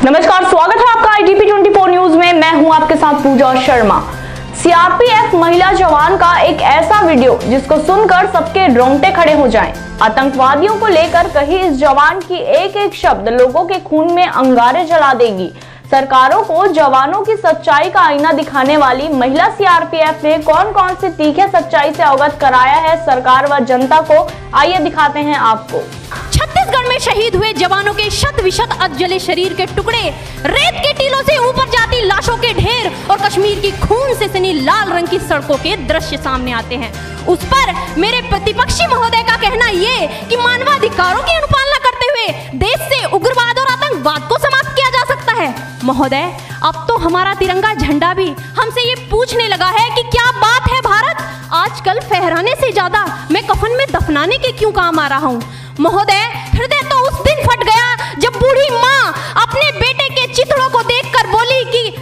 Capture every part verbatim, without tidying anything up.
नमस्कार, स्वागत है आपका आई टी पी चौबीस न्यूज में। मैं हूं आपके साथ Puja Sharma. C R P F महिला जवान का एक ऐसा वीडियो जिसको सुनकर सबके रोंगटे खड़े हो जाएं। आतंकवादियों को लेकर कही इस जवान की एक एक शब्द लोगों के खून में अंगारे जला देगी। सरकारों को जवानों की सच्चाई का आईना दिखाने वाली महिला सी आर पी एफ ने कौन कौन सी तीखे सच्चाई से अवगत कराया है सरकार व जनता को, आइए दिखाते हैं आपको। छत्तीसगढ़ में शहीद हुए जवानों के शत विशत अधजले शरीर के टुकड़े, रेत के टीलों से ऊपर जाती लाशों के ढेर और कश्मीर की खून से सनी लाल रंग की सड़कों के दृश्य सामने आते हैं। उस पर मेरे प्रतिपक्षी महोदय का कहना ये कि मानवाधिकारों की अनुपालना करते हुए देश से उग्रवाद और आतंकवाद को समाप्त किया जा सकता है। महोदय, अब तो हमारा तिरंगा झंडा भी हमसे ये पूछने लगा है कि क्या बात है भारत, आजकल फहराने से ज्यादा मैं कफन में दफनाने के क्यों काम आ रहा हूँ। महोदय, हृदय तो उस दिन फट गया जब बूढ़ी माँ अपने बेटे के चिथड़ों को देखकर बोली कि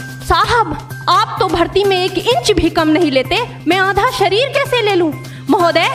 साहब, आप तो भर्ती में एक इंच भी कम नहीं लेते, मैं आधा शरीर कैसे ले लूं। महोदय,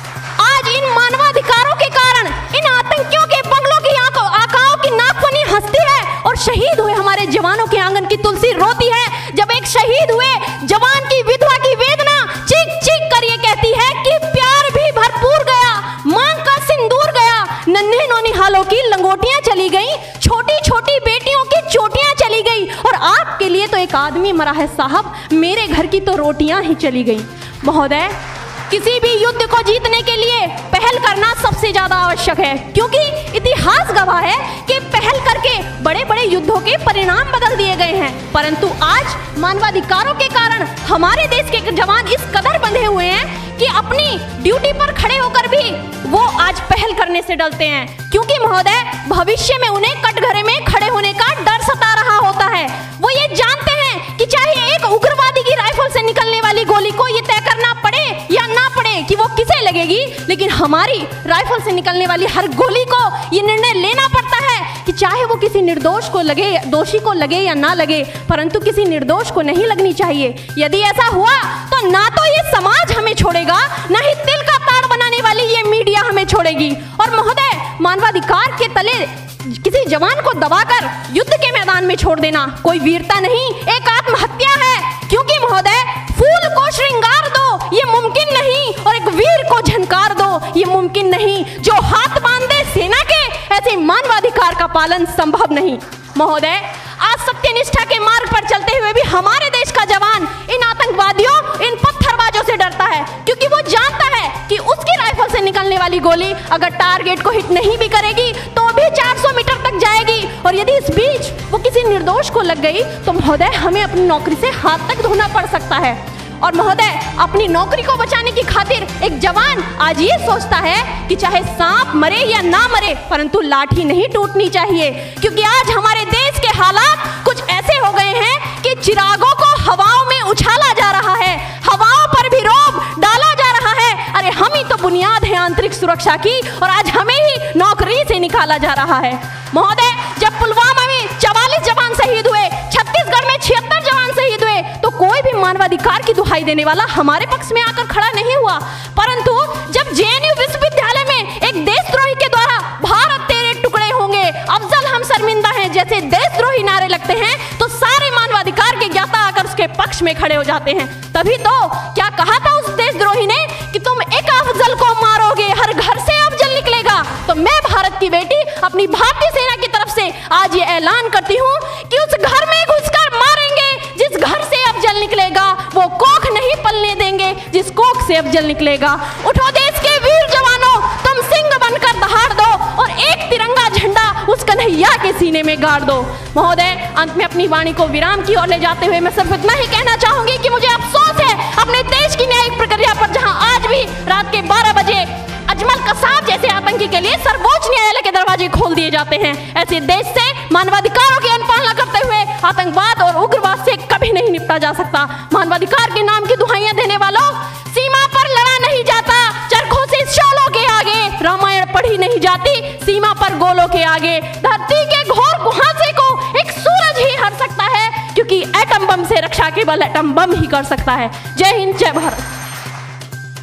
आज इन मानवाधिकारों के कारण इन आतंकियों के बंगलों की आंखों आकाओं की नाकफनी हंसती है और शहीद हुए हमारे जवानों के आंगन की तुलसी रोती है। जब एक शहीद हुए जवान की विधवा की वेदना चीख चीख कर ये कहती है कि प्यार भी भरपूर गया, मांग का सिंदूर गया, नन्हे नौनिहालों की लंगोटियां चली गई, छोटी छोटी बेटियों की चोटियां चली गई और आपके लिए तो एक आदमी मरा है साहब, मेरे घर की तो रोटियां ही चली गई। महोदय, किसी भी युद्ध को जीतने के लिए पहल करना सबसे ज्यादा आवश्यक है, क्योंकि इतिहास गवाह है कि पहल करके बड़े बड़े युद्धों के परिणाम बदल दिए गए हैं। परंतु आज मानवाधिकारों के कारण हमारे देश के जवान इस कदर बंधे हुए हैं कि अपनी ड्यूटी पर खड़े होकर भी वो आज पहल करने से डरते हैं, क्योंकि महोदय भविष्य में उन्हें कटघरे में खड़े होने का डर सता रहा होता है। वो ये जानते हैं कि चाहे एक उग्रवादी की राइफल से निकलने वाली गोली को ये तय करना पड़े या ना पड़े कि वो किसे लगेगी, लेकिन हमारी राइफल से निकलने वाली हर गोली को ये निर्णय लेना पड़ता है कि चाहे वो किसी निर्दोष को लगे, दोषी को लगे या ना लगे, परंतु किसी निर्दोष को नहीं लगनी चाहिए। यदि ऐसा हुआ तो ना तो ये समाज हमें छोड़ेगा, ना ही तिल का ताड़ बनाने वाली ये मीडिया हमें छोड़ेगी। और महोदय, मानवाधिकार के तले किसी जवान को दबाकर युद्ध के मैदान में छोड़ देना कोई वीरता नहीं, एक आत्महत्या है। क्योंकि महोदय, फूल को श्रृंगार दो ये मुमकिन नहीं और एक वीर को झनकार दो ये मुमकिन नहीं। जो हाथ बांधे सेना के, ऐसे मानवाधिकार का पालन संभव नहीं। महोदय, आज सत्यनिष्ठा के मार्ग पर चलते हुए भी हमारे देश का जवान इन आतंकवादियों, इन पत्थरबाजों से डरता है, क्योंकि वो जानता है कि उसकी राइफल से निकलने वाली गोली अगर टारगेट को हिट नहीं भी करेगी तो भी चार सौ मीटर तक जाएगी, और यदि इस बीच वो किसी निर्दोष को लग गई तो महोदय हमें अपनी नौकरी से हाथ तक धोना पड़ सकता है। और महोदय, अपनी नौकरी को बचाने की खातिर एक जवान आज ये सोचता है कि चाहे सांप मरे या ना मरे, परंतु लाठी नहीं टूटनी चाहिए, क्योंकि आज हमारे देश के हालात कुछ ऐसे हो गए हैं कि चिरागों को हवाओं में उछाला जा रहा है, हवाओं पर भी रोब डाला जा रहा है। अरे हम ही तो बुनियाद है आंतरिक सुरक्षा की, और आज हमें ही नौकरी से निकाला जा रहा है। महोदय, जब पुलवामा में चवालीस जवान शहीद हुए, छत्तीसगढ़ में छिहत्तर जवान शहीद हुए, तो कोई भी मानवाधिकार की दुहाई देने वाला हमारे पक्ष में आकर खड़ा नहीं हुआ। परंतु जब जे एन यू विश्वविद्यालय में एक देशद्रोही के द्वारा भारत तेरे टुकड़े होंगे, अफजल हम शर्मिंदा हैं जैसे देशद्रोही नारे लगते हैं, तो सारे मानवाधिकार के ज्ञाता आकर उसके पक्ष में खड़े हो जाते हैं। तभी तो क्या कहा था उस देशद्रोही ने कि तुम एक अफजल को मारोगे, हर घर से अफजल निकलेगा। तो मैं भारत की बेटी अपनी भारतीय सेना की तरफ से आज ये ऐलान करती हूँ कि उस घर में घुसकर मारेंगे जिस घर से अफजल निकलेगा, वो कोख नहीं पलने देंगे जिस कोख से अफजल निकलेगा। उठो देश के वीर जवानों, तुम सिंह बनकर दहाड़ दो और एक तिरंगा झंडा उस कन्हैया के सीने में गाड़ दो। महोदय, अंत में अपनी वाणी को विराम की ओर ले जाते हुए मैं सिर्फ इतना ही कहना चाहूंगी कि मुझे अफसोस है अपने देश की न्यायिक प्रक्रिया पर, जहां आज भी रात के बारह बजे अजमल कसाब जैसे आतंकी के लिए सर्वोच्च न्यायालय के दरवाजे खोल दिए जाते हैं। ऐसे देश से मानवाधिकारों की अनुपालना करते हुए आतंकवाद और उग्रवाद से कभी नहीं निपटा जा सकता। मानवाधिकार के नाम की दुहाइयां देने वालों, सीमा पर लड़ा नहीं जाता चरखों से शोलों के आगे, रामायण पढ़ी नहीं जाती सीमा पर गोलों के आगे। धरती के घोर कुहासे को एक सूरज ही हर सकता है, क्योंकि एटम बम से रक्षा केवल एटम बम ही कर सकता है। जय हिंद, जय भारत।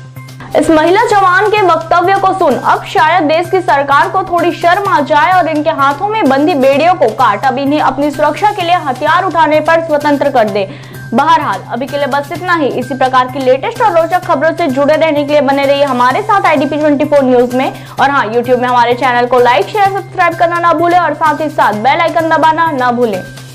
इस महिला जवान के वक्तव्य को सुन अब शायद देश की सरकार को थोड़ी शर्म आ जाए और इनके हाथों में बंदी बेड़ियों को काट अब इन्हें अपनी सुरक्षा के लिए हथियार उठाने पर स्वतंत्र कर दे। बहरहाल अभी के लिए बस इतना ही। इसी प्रकार की लेटेस्ट और रोचक खबरों से जुड़े रहने के लिए बने रहिए हमारे साथ I D P twenty four news में। और हाँ, यूट्यूब में हमारे चैनल को लाइक शेयर सब्सक्राइब करना ना भूलें और साथ ही साथ बेल आइकन दबाना ना भूलें।